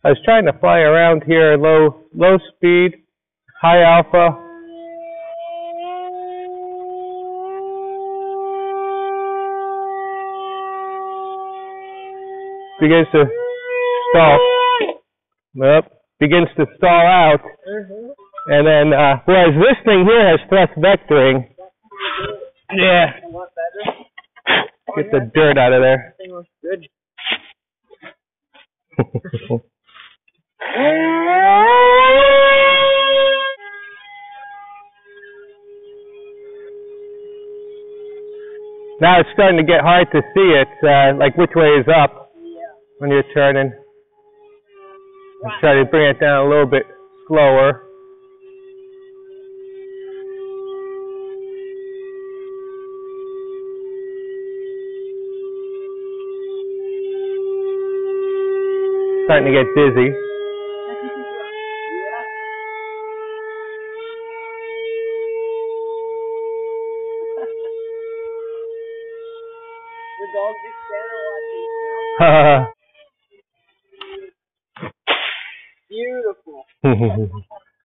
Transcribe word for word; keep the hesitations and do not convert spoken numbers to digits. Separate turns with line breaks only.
I was trying to fly around here low low speed, high alpha. Begins to stall. Yep. Begins to stall out. Mm-hmm. And then, uh, whereas this thing here has thrust vectoring. Yeah. Get the dirt out of there.
That thing looks good.
Now it's starting to get hard to see it, uh, like which way is up when you're turning. I'm trying to bring it down a little bit slower. Starting to get dizzy.
The dog just standing watching. Beautiful.